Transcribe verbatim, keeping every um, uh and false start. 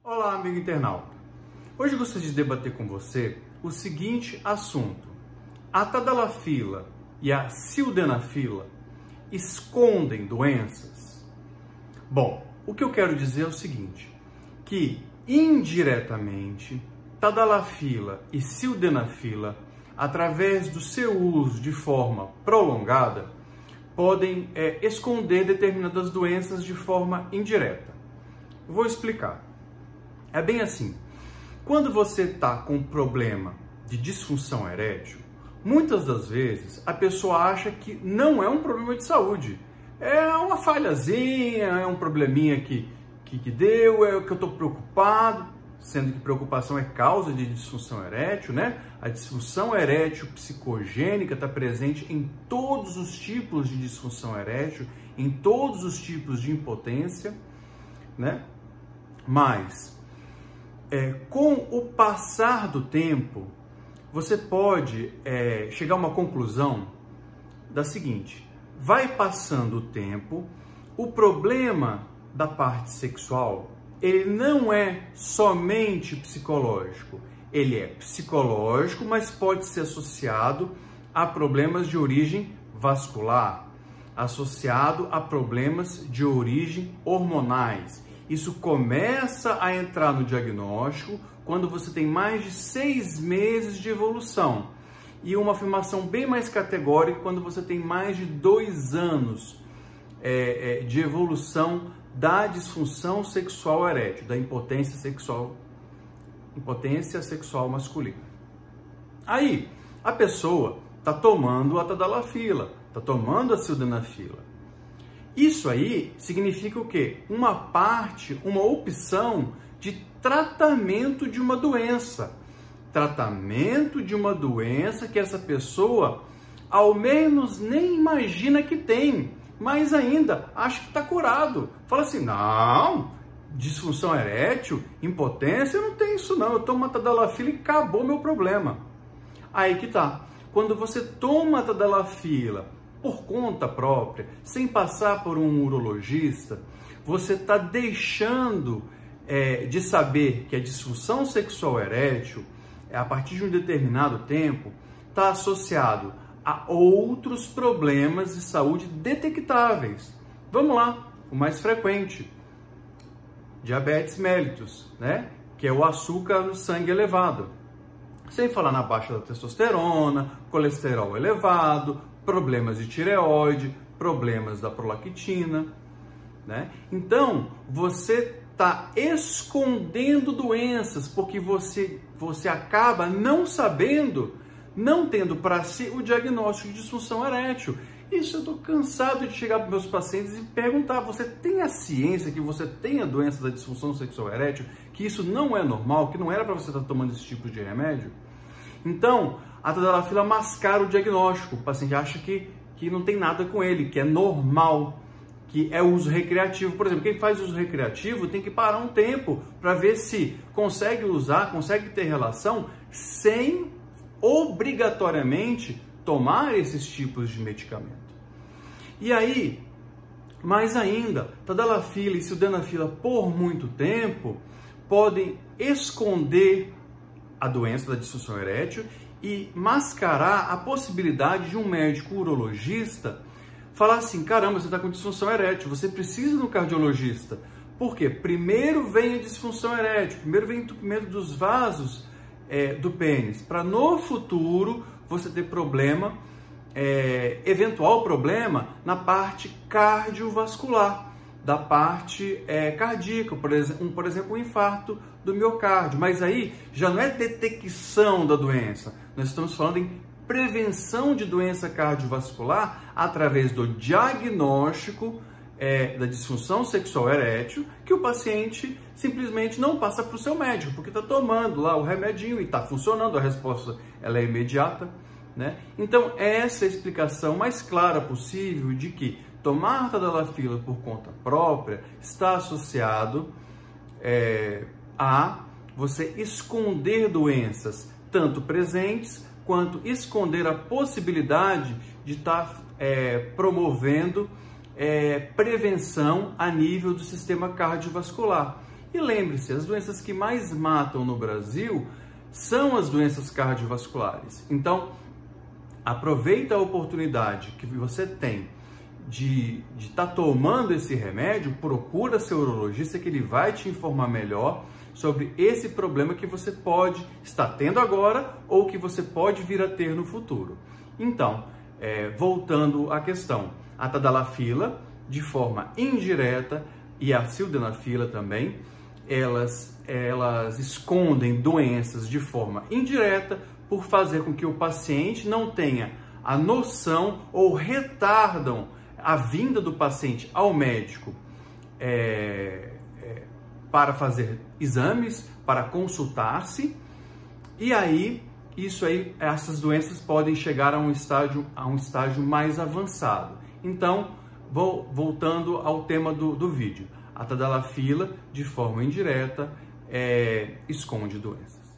Olá, amigo internauta. Hoje eu gostaria de debater com você o seguinte assunto. A tadalafila e a sildenafila escondem doenças? Bom, o que eu quero dizer é o seguinte, que indiretamente tadalafila e sildenafila, através do seu uso de forma prolongada, podem é, esconder determinadas doenças de forma indireta. Vou explicar. É bem assim, quando você está com um problema de disfunção erétil, muitas das vezes a pessoa acha que não é um problema de saúde, é uma falhazinha, é um probleminha que, que, que deu, é o que eu estou preocupado, sendo que preocupação é causa de disfunção erétil, né? A disfunção erétil psicogênica está presente em todos os tipos de disfunção erétil, em todos os tipos de impotência, né? Mas, é, com o passar do tempo, você pode é, chegar a uma conclusão da seguinte: vai passando o tempo, o problema da parte sexual, ele não é somente psicológico, ele é psicológico, mas pode ser associado a problemas de origem vascular, associado a problemas de origem hormonais. Isso começa a entrar no diagnóstico quando você tem mais de seis meses de evolução. E uma afirmação bem mais categórica quando você tem mais de dois anos é, é, de evolução da disfunção sexual erétil, da impotência sexual, impotência sexual masculina. Aí, a pessoa está tomando a tadalafila, está tomando a sildenafila. Isso aí significa o quê? Uma parte, uma opção de tratamento de uma doença. Tratamento de uma doença que essa pessoa, ao menos, nem imagina que tem, mas ainda acha que está curado. Fala assim, não, disfunção erétil, impotência, eu não tenho isso não, eu tomo a tadalafila e acabou meu problema. Aí que tá. Quando você toma a tadalafila por conta própria, sem passar por um urologista, você está deixando é, de saber que a disfunção sexual erétil, a partir de um determinado tempo, está associado a outros problemas de saúde detectáveis. Vamos lá, o mais frequente, diabetes mellitus, né? Que é o açúcar no sangue elevado. Sem falar na baixa da testosterona, colesterol elevado, problemas de tireoide, problemas da prolactina, né? Então, você está escondendo doenças porque você, você acaba não sabendo, não tendo para si o diagnóstico de disfunção erétil. Isso eu estou cansado de chegar para meus pacientes e perguntar, você tem a ciência que você tem a doença da disfunção sexual erétil, que isso não é normal, que não era para você estar tomando esse tipo de remédio? Então, a tadalafila mascara o diagnóstico. O paciente acha que, que não tem nada com ele, que é normal, que é uso recreativo. Por exemplo, quem faz uso recreativo tem que parar um tempo para ver se consegue usar, consegue ter relação sem obrigatoriamente tomar esses tipos de medicamento. E aí, mais ainda, tadalafila e sildenafila por muito tempo podem esconder a doença da disfunção erétil e mascarar a possibilidade de um médico urologista falar assim, caramba, você está com disfunção erétil, você precisa ir no cardiologista. Por quê? Primeiro vem a disfunção erétil, primeiro vem o entupimento dos vasos é, do pênis, para no futuro você ter problema, é, eventual problema na parte cardiovascular, da parte é, cardíaca, por exemplo, um, por exemplo, um infarto do miocárdio. Mas aí já não é detecção da doença, nós estamos falando em prevenção de doença cardiovascular através do diagnóstico é, da disfunção sexual erétil, que o paciente simplesmente não passa para o seu médico, porque está tomando lá o remedinho e está funcionando, a resposta ela é imediata, né? Então, essa é a explicação mais clara possível de que tomar tadalafila por conta própria está associado é, a você esconder doenças, tanto presentes, quanto esconder a possibilidade de estar é, promovendo é, prevenção a nível do sistema cardiovascular. E lembre-se, as doenças que mais matam no Brasil são as doenças cardiovasculares. Então, aproveita a oportunidade que você tem de estar tá tomando esse remédio, procura seu urologista que ele vai te informar melhor sobre esse problema que você pode estar tendo agora ou que você pode vir a ter no futuro. Então, é, voltando à questão, a tadalafila, de forma indireta, e a sildenafila também, elas, elas escondem doenças de forma indireta por fazer com que o paciente não tenha a noção ou retardam a vinda do paciente ao médico é, é, para fazer exames, para consultar-se, e aí, isso aí, essas doenças podem chegar a um estágio, a um estágio mais avançado. Então, vou, voltando ao tema do, do vídeo, a tadalafila, de forma indireta, é, esconde doenças.